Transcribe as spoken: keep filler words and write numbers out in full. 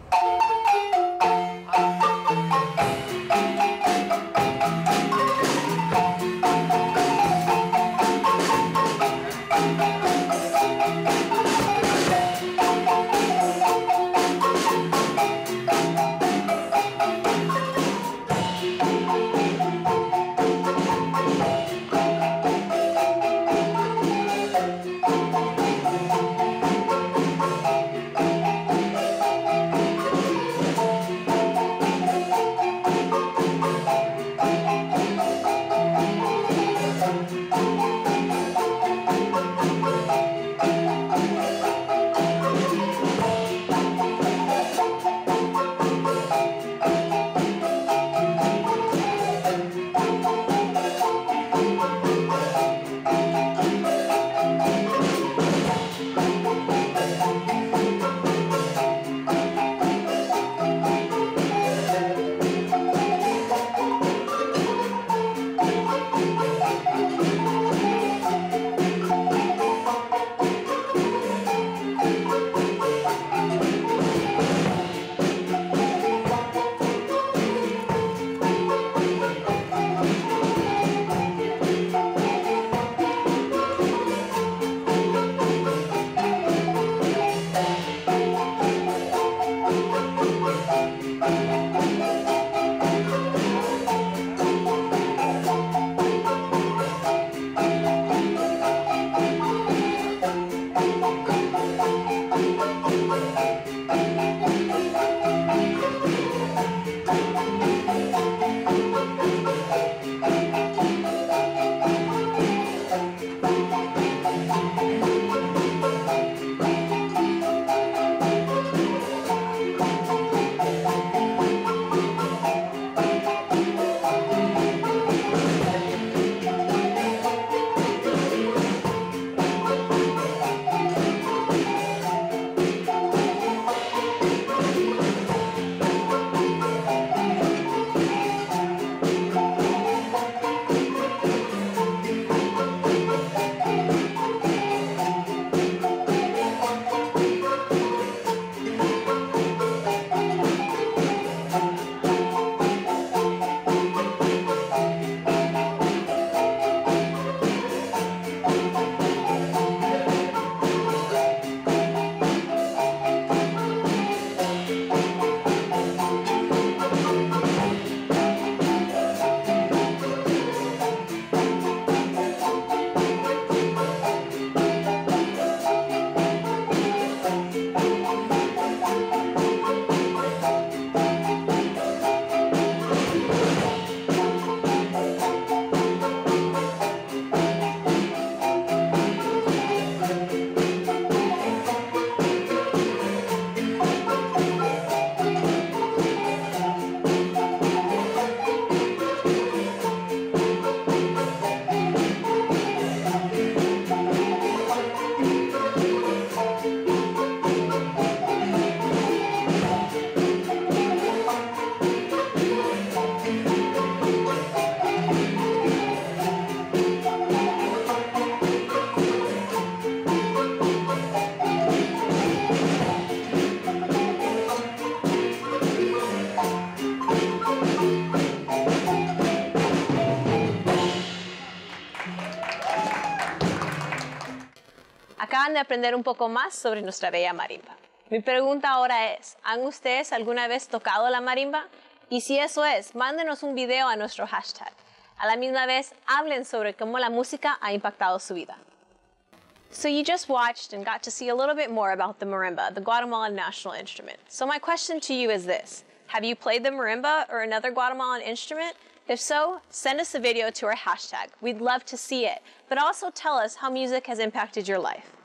Acaban de aprender un poco más sobre nuestra bella marimba. Mi pregunta ahora es, ¿han ustedes alguna vez tocado la marimba? Y si eso es, mándenos un video a nuestro hashtag. A la misma vez, hablen sobre cómo la música ha impactado su vida. So you just watched and got to see a little bit more about the marimba, the Guatemalan national instrument. So my question to you is this: have you played the marimba or another Guatemalan instrument? If so, send us a video to our hashtag. We'd love to see it, but also tell us how music has impacted your life.